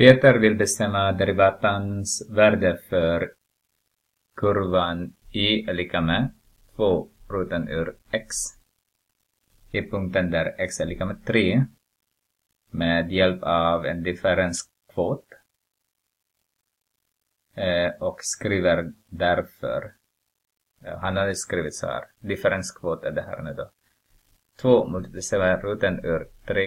Peter vill bestämma derivatans värde för kurvan y är lika med 2 roten ur x i punkten där x är lika med 3 med hjälp av en differenskvot och skriver därför, han hade skrivit så här, differenskvot är det här nu då, 2 multiplicerar roten ur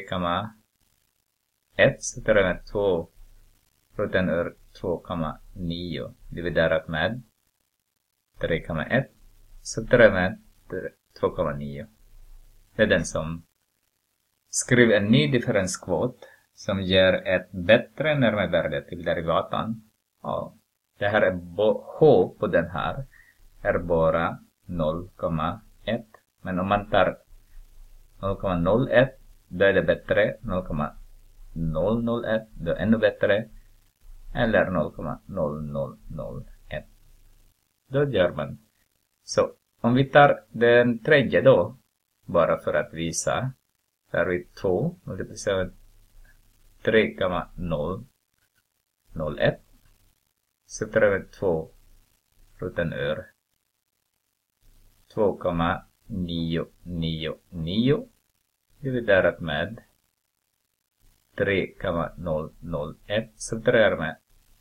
3,1 så tar jag med 2 roten ur 2,9 dividerat med 3,1 så tar jag med 2,9. Det är den som skriver en ny differenskvot som ger ett bättre närmevärde till derivatan. Ja, det här är h på den här är bara 0,1. Men om man tar 0,01 då är det bättre, 0,001 då är ännu bättre, eller 0,0001. Då gör man. Så om vi tar den tredje då, bara för att visa, så har vi 2 multiplicerat 3,001 så tar vi 2 roten ur 2,999 dividerat med 3,001 så tar jag med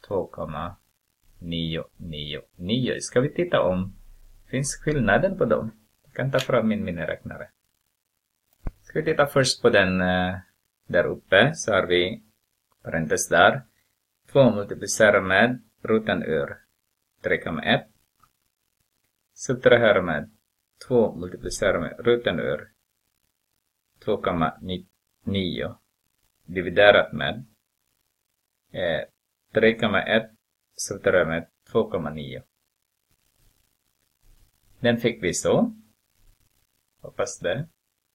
2,999. Ska vi titta om finns skillnaden på dem? Jag kan ta fram min miniräknare. Ska vi titta först på den där uppe, så har vi parentes där. 2 multiplicerar med roten ur 3,1. Så tar jag med 2 multiplicerar med roten ur 2,9 dividerat med 3,1 så tar jag med 2,9. Den fick vi så. Hoppas det.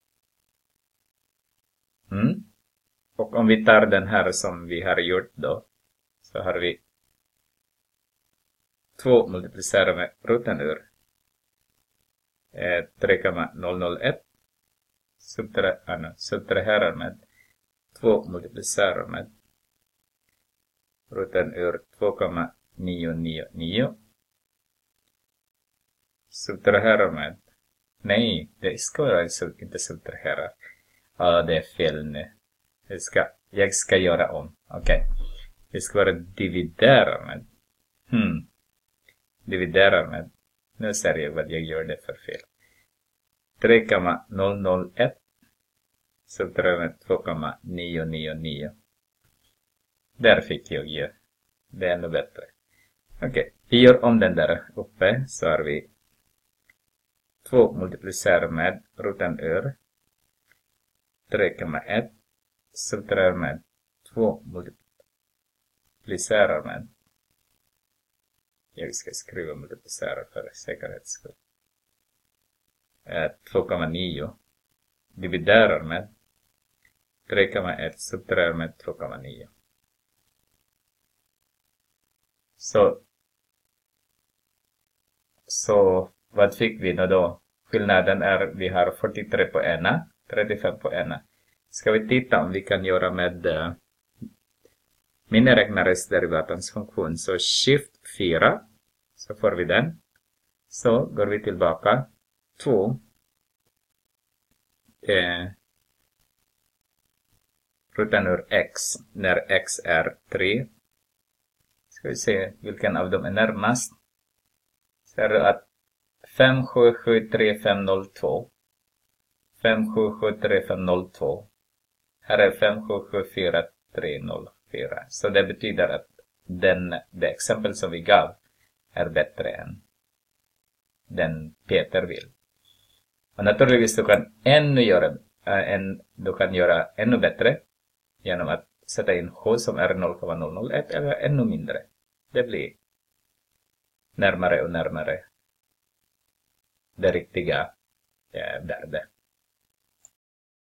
Och om vi tar den här som vi har gjort då, så har vi 2 multiplicerar med roten ur 3,001 subtraherar med 2 multiplicerar med roten ur 2,999 subtraherar med, nej, det ska jag inte subtrahera. Ja, det är fel nu. Jag ska göra om. Okej. Det ska vara dividera med. Dividera med. Nu ser jag vad jag gör det för fel. 3,001 subtraherar med 2,999. Där fick jag ju. Det är ännu bättre. Okej. Vi gör om den där uppe. Så har vi 2 multiplicerar med roten ur 3,1 subtraherar med 2 multiplicerar med, jag ska skriva multiplicerar för säkerhets skull, 2,9 dividerar med 3,1 subtraherar med 2,9. Så vad fick vi då? Skillnaden är vi har 43 på ena, 35 på ena. Ska vi titta om vi kan göra med miniräknares derivatans funktion. Så shift 4. Så får vi den. Så går vi tillbaka. 2. Roten ur x. När x är 3. Ska vi se vilken av dem är närmast. Så är det att 5773502. 5773502. Här är 5774304. Så det betyder att det exempel som vi gav är bättre än den Peter vill. Och naturligtvis du kan göra ännu bättre genom att sätta in h som är 0,001 eller ännu mindre. Det blir närmare och närmare det riktiga värde.